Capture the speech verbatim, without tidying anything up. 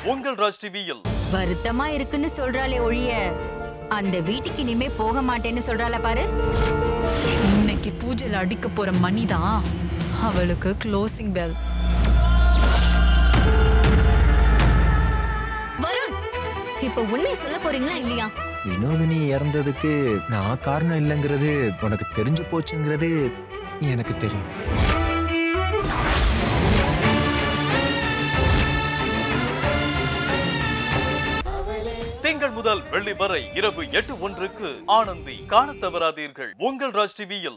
உங்கள் ராஜ் டிவியில். வருத்தமா இருக்குன்னு சொல்றாளே ஒழிய அந்த வீட்டுக்கு இனிமே போக மாட்டேன்னு சொல்றாள பாரு. இன்னைக்கு பூஜையில அடிக்க போற மணிதான் அவளுக்கு க்ளோசிங் பெல். வருண், இப்ப உண்மையை சொல்ல போறீங்களா இல்லையா? வினோதினி இறந்ததுக்கு நான் காரணம் இல்லைங்கிறது உனக்கு தெரிஞ்சு போச்சுங்கிறது எனக்கு தெரியும். திங்கள் முதல் வெள்ளி வரை இரவு எட்டு ஒன்றுக்கு ஆனந்தி காணத் தவறாதீர்கள். உங்கள் ராஜ் டிவியில்.